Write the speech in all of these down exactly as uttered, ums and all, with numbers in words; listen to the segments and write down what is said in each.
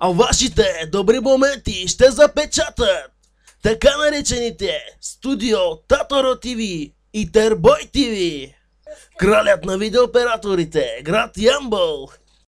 А вашите добри моменти ще запечатат така наречените Студио Таторо ТВ и Тербой ТВ. Кралят на видеооператорите, град Ямбол.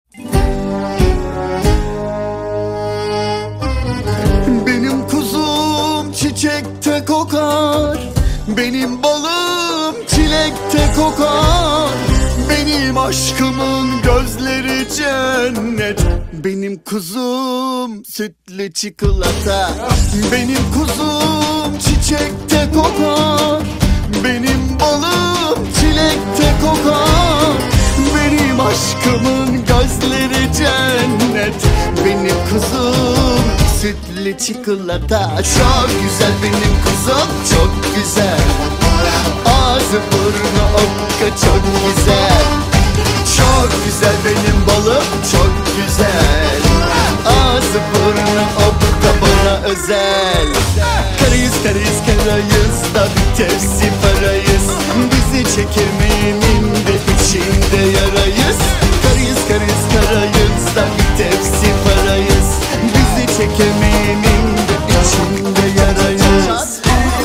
Benim kuzum çiçekte kokar, benim balım çilekte kokar. Benim aşkımın gözleri cennet, benim kuzum sütlü çikolata. Benim kuzum çiçekte kokar, benim balım çilekte kokar. Benim aşkımın gözleri cennet, benim kuzum sütlü çikolata. Çok güzel benim kuzum, çok güzel. Ağzı burnu okka çok güzel. Çok güzel benim balım, çok güzel. Ağzı burnu okka bana özel. Karayız karayız karayız da bir tepsi parayız. Bizi çekirmeyenin de içinde yarayız. Karayız karayız karayız da bir tepsi parayız. Bizi çekemeyenin de içinde yarayız.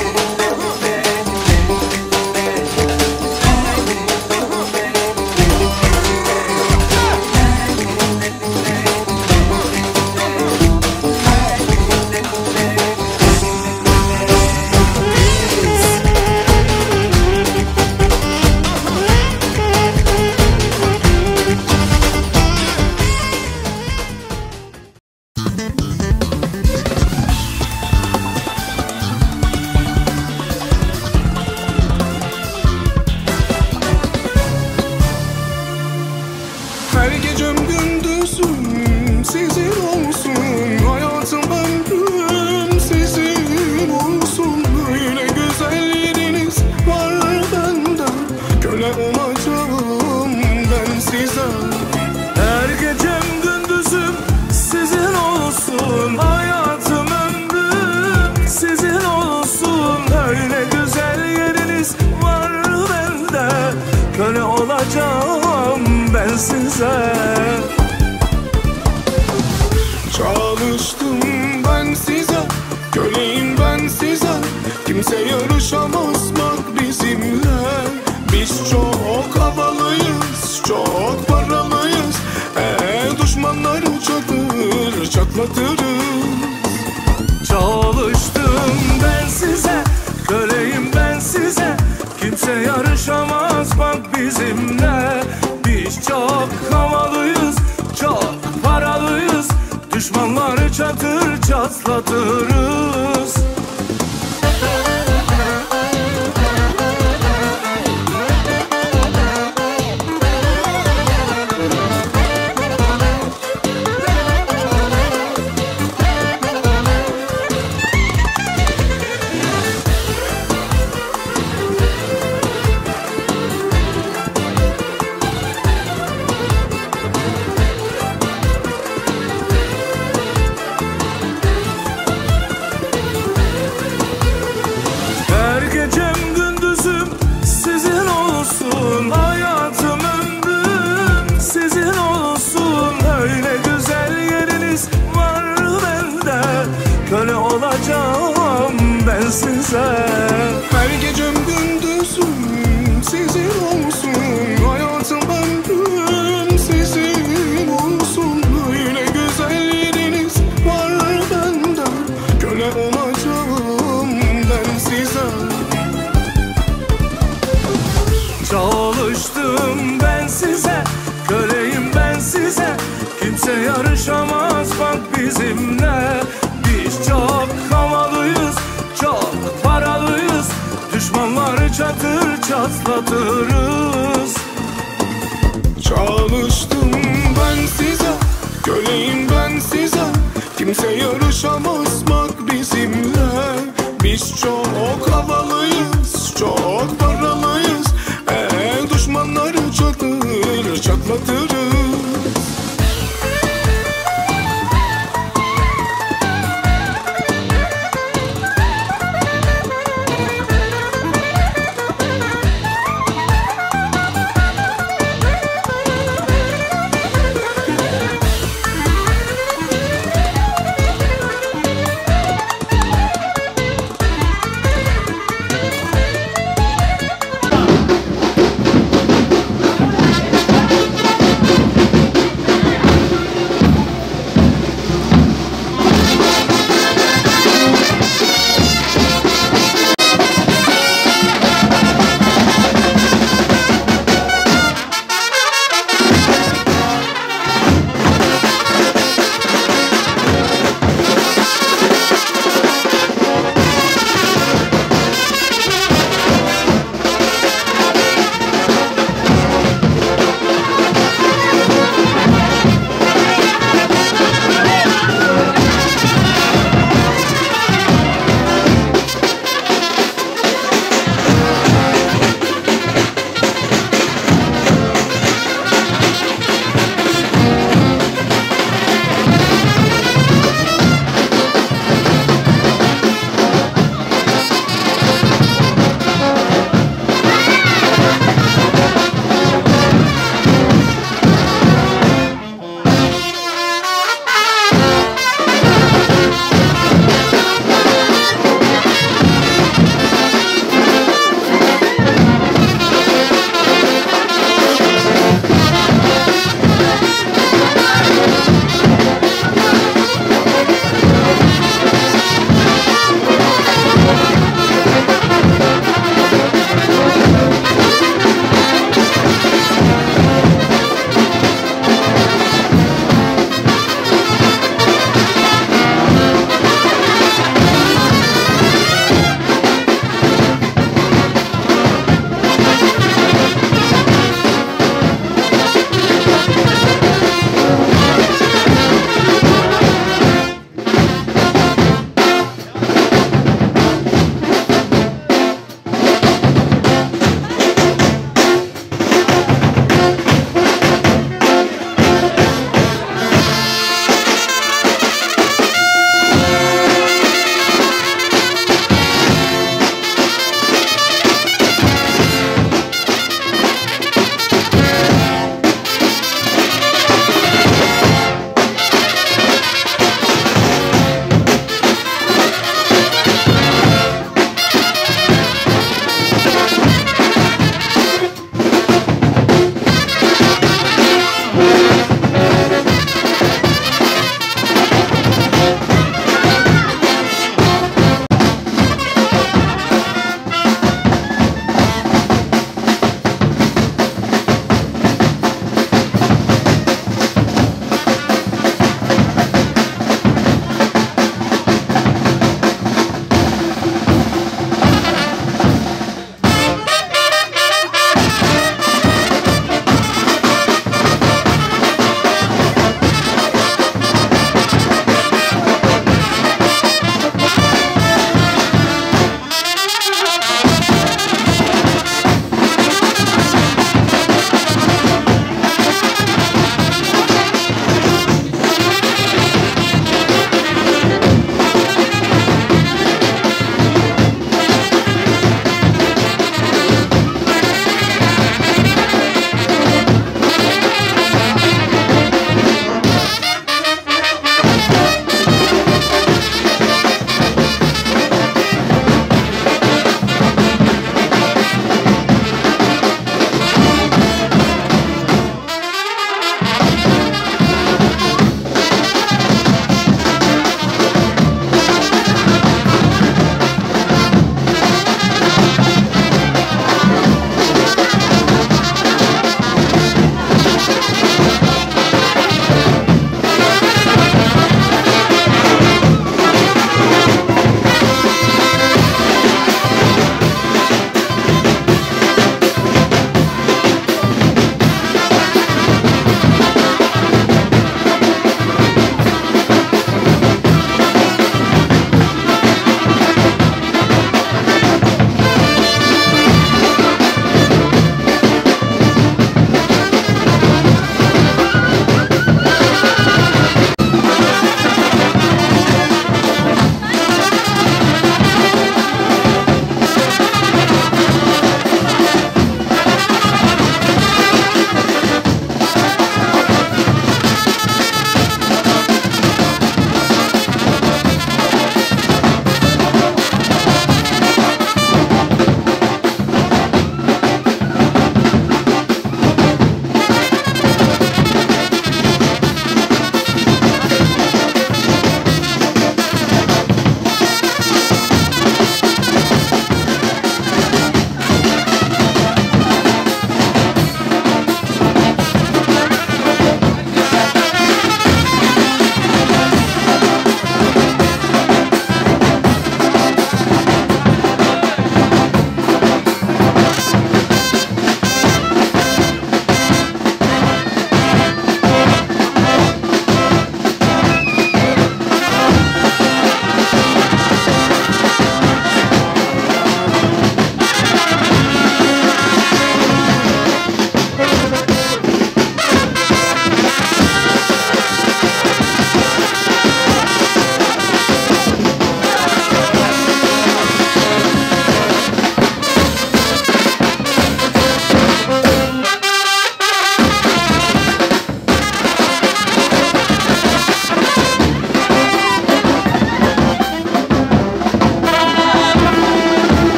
Her gecem gündüzüm sizin olsun, hayatım ömrüm sizin olsun. Öyle güzel yeriniz var bende, köle olacağım ben size. Her gecem gündüzüm sizin olsun, hayatım ömrüm sizin olsun. Öyle güzel yeriniz var bende, köle olacağım ben size. Çalıştım ben size, köleyim ben size. Kimse yarışamaz bak bizimle. Biz çok havalıyız, çok paralıyız. Eee düşmanları çatır çatlatırız. Çalıştım ben size, köleyim ben size. Kimse yarışamaz bak bizimle. Biz çok havalıyız, çok paralıyız. Düşmanları çatır çatlatırız. Hayatım ömrüm sizin olsun. Öyle güzel yeriniz var bende, köle olacağım ben size. Her gecem gündüzüm sizin olsun, hayatım ömrüm sizin olsun. Öyle güzel yeriniz var bende, köle olacağım ben size. Çalıştım ben size, köleyim ben size. Kimse yarışamaz bak bizimle. Biz çok havalıyız, çok paralıyız. Düşmanları çatır çatlatırız. Çalıştım ben size, köleyim ben size. Kimse yarışamaz bak bizimle. Biz çok havalıyız, çok paralıyız. Eee düşmanları çatır çatlatırız.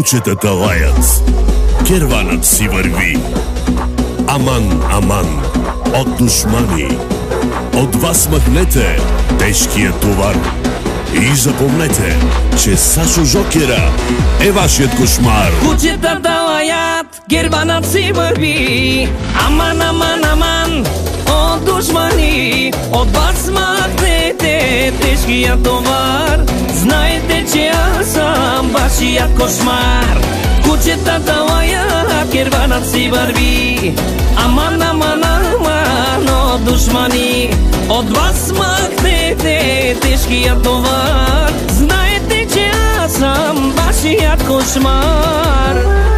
Кучетата лаят, керванът си върви. Аман, аман, от душмани. От вас махнете тежкия товар. И запомнете, че Сашо Жокера е вашият кошмар. Кучетата лаят, керванът си върви. Аман, аман, аман, от душмани. От вас махнете тежкия товар. Знаете, че аз съм вашият кошмар. Кучетата лаят, керванът си върви. Аман, аман, аман, от душмани. От вас махнете тежкия товар. Знаете, че аз съм вашият кошмар.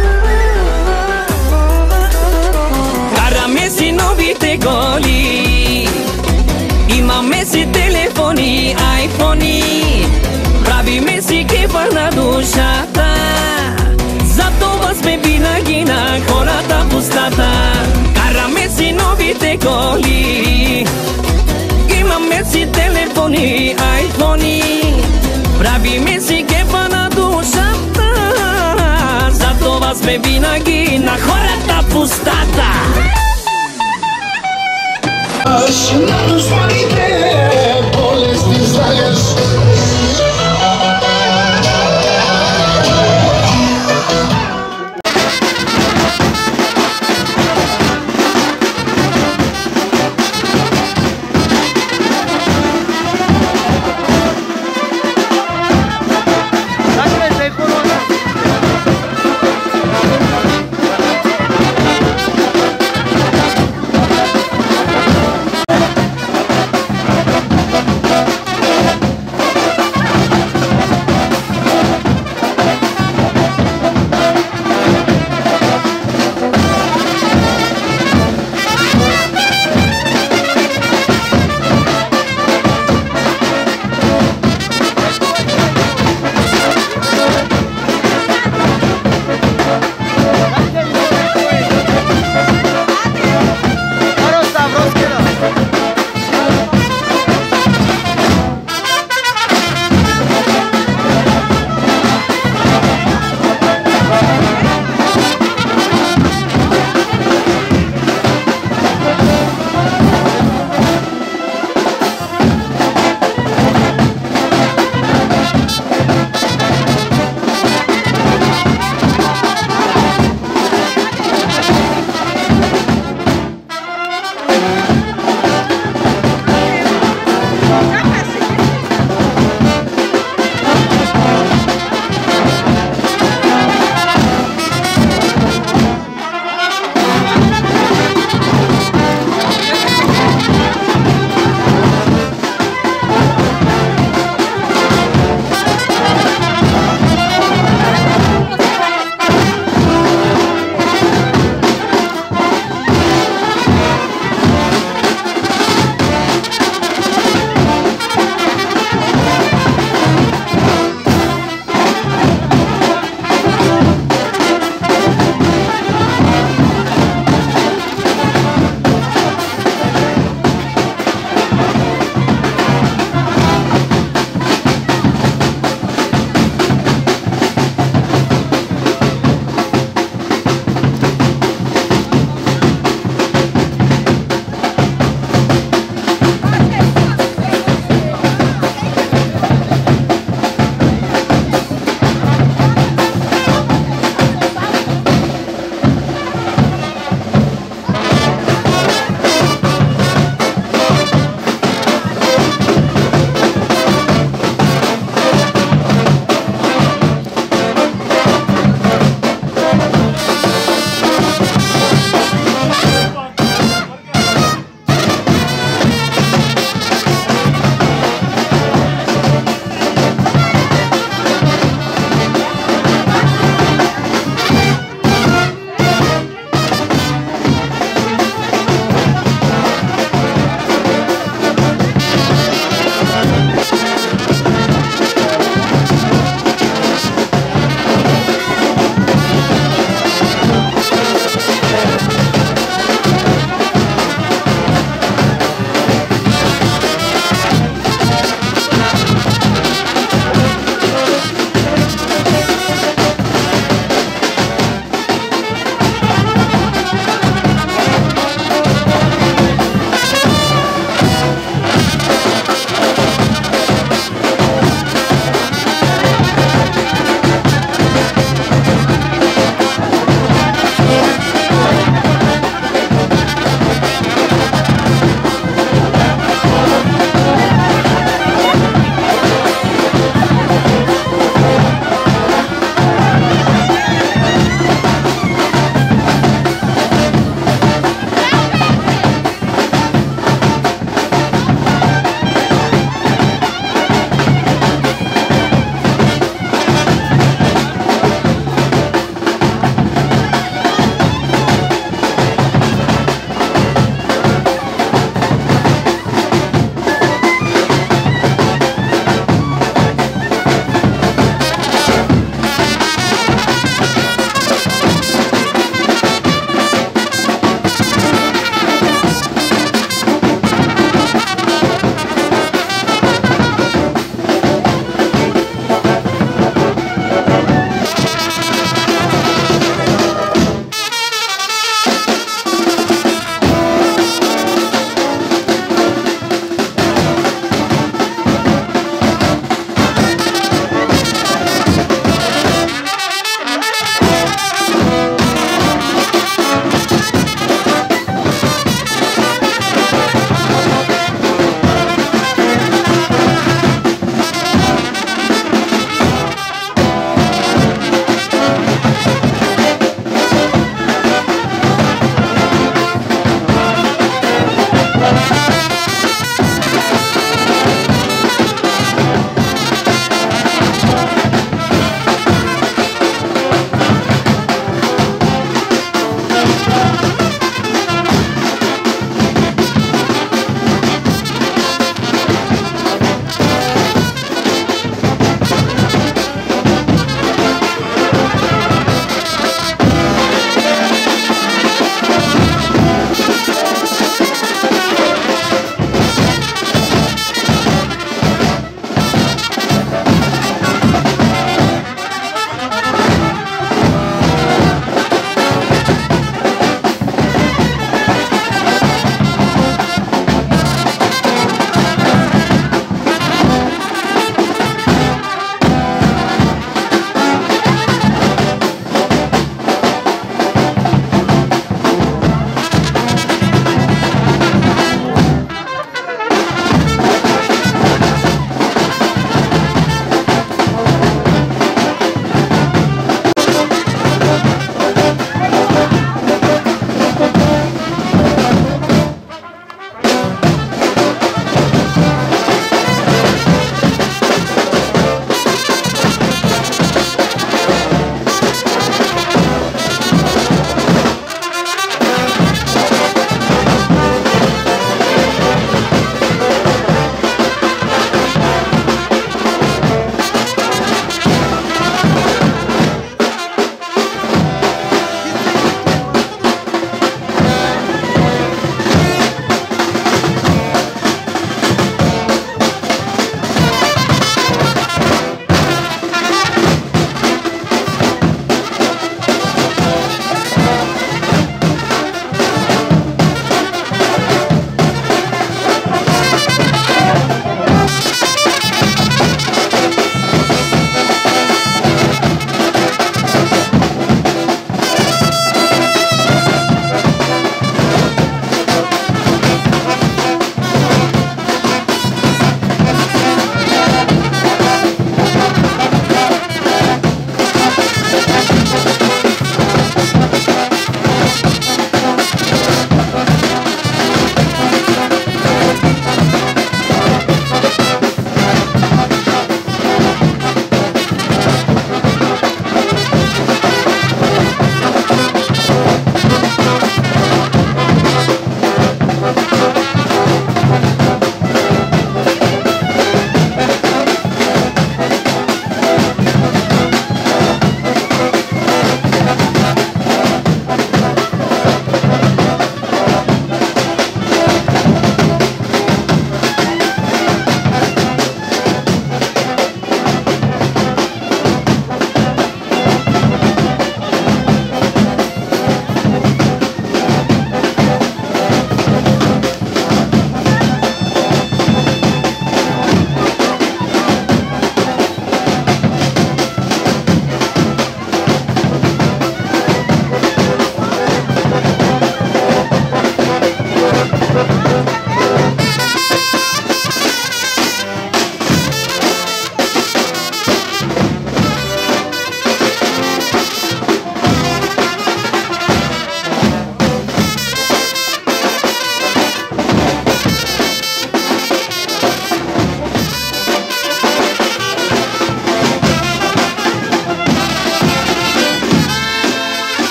Караме си новите коли, имаме си телефони, айфони. Правиме си кефа на душата, затова сме винаги на хората в устата. Караме си новите коли, имаме си телефони, айфони. Правиме си кефа на душата, затова сме винаги на хората в устата. На душманите болести слагаш.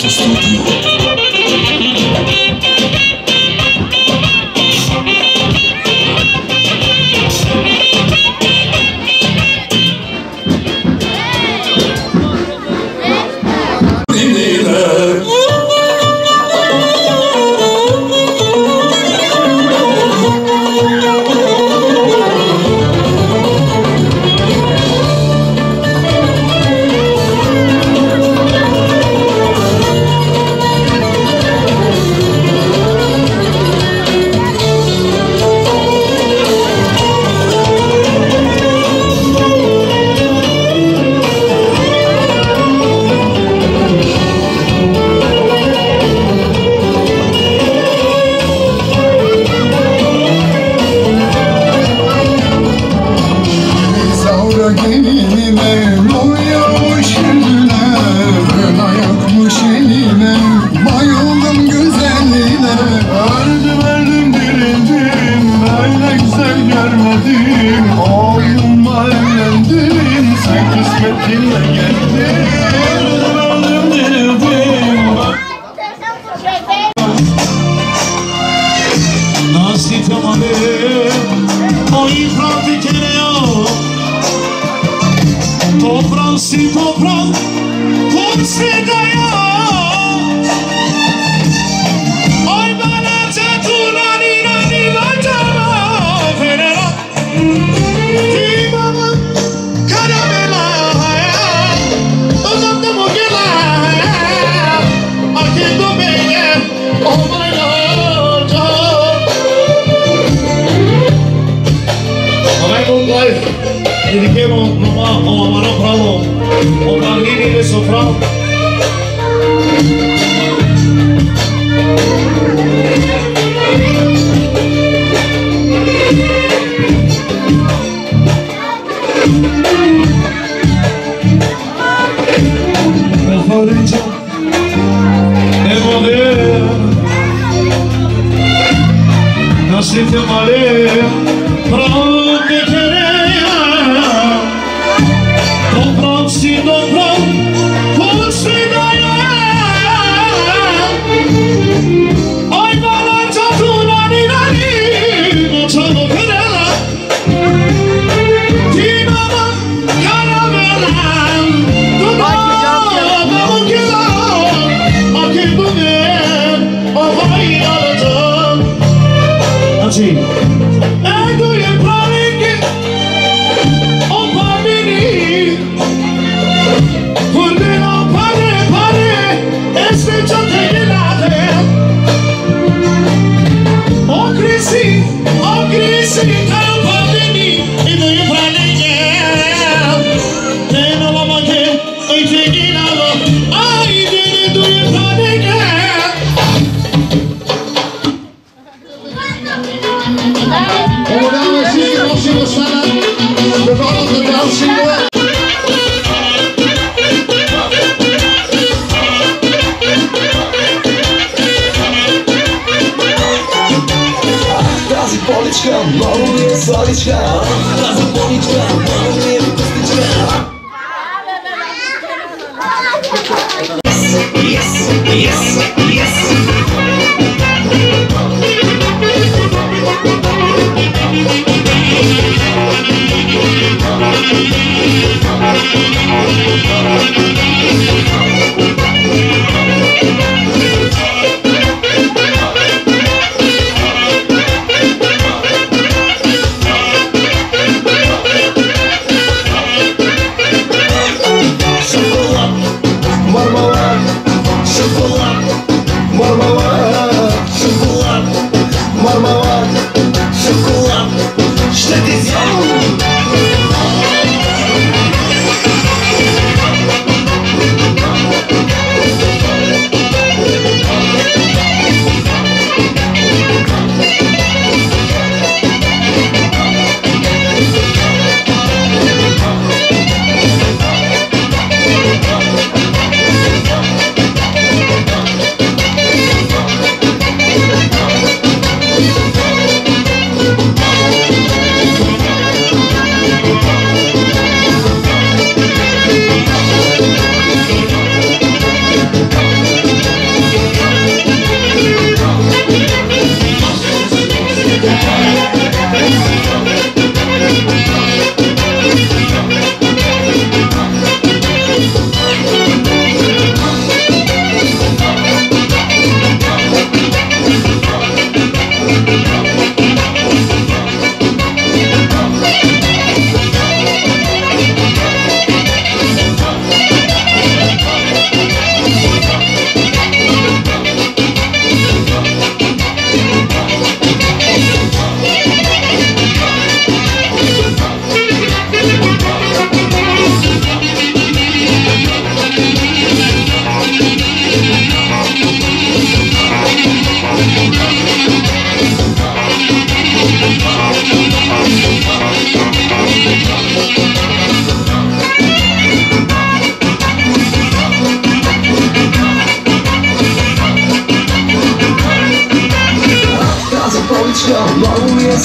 Auto Studio.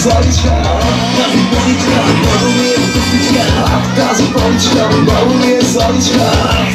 солнышко, тази боличка, много ми е вкусничка. Тази боличка, много ми е солнышко.